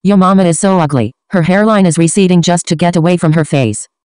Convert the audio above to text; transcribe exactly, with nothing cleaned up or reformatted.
Yo mama is so ugly. Her hairline is receding just to get away from her face.